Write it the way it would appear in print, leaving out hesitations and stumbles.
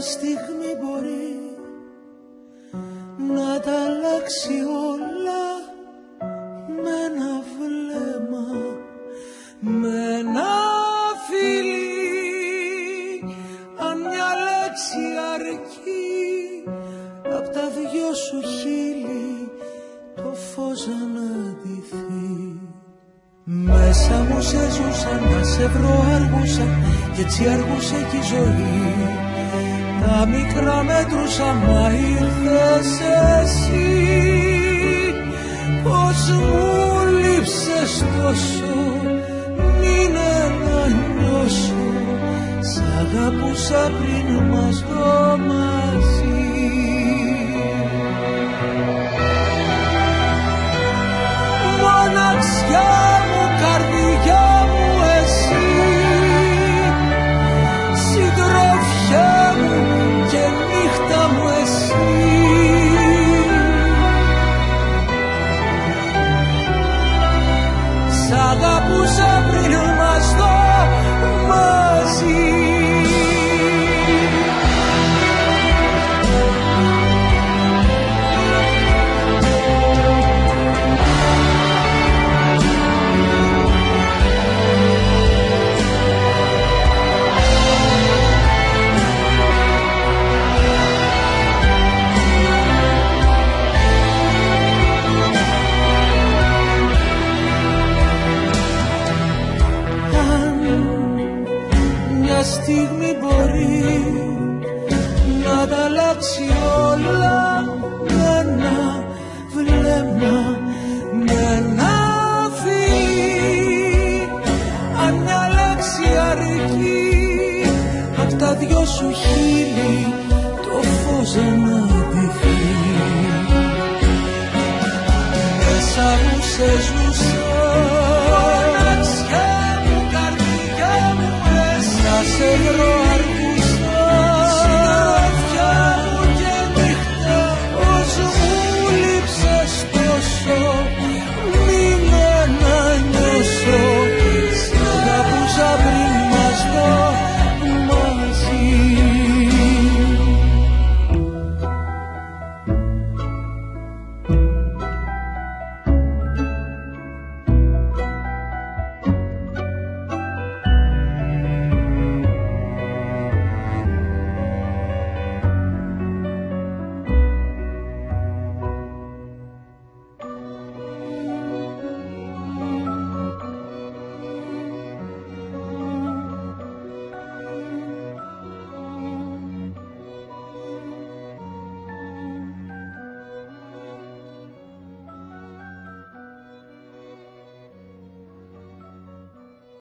στιγμή μπορεί να τα αλλάξει όλα με ένα βλέμμα, με ένα φιλί. Αν μια λέξη αρκεί απ' τα δυο σου χείλη το φως αναδυθεί. Μέσα μου σε ζούσα, να σε βρω αργούσα κι έτσι αργούσε κι η ζωή. Τα μικρά μέτρουσα μα ήρθες εσύ. Πως μου λείψες τόσο, μείνε να νιώσω. Σ' αγαπούσα πριν μας δω μαζί. Μοναξιά μου, καρδιά μου εσύ, συντροφιά μου και νύχτα μου εσύ. Σ' αγαπούσα πριν μας δω μαζί. Στιγμή μπορεί να τα αλλάξει όλα με ένα βλέμμα, με ένα φιλί. Αν μια λέξη αρκεί απ' τα δυο σου χείλη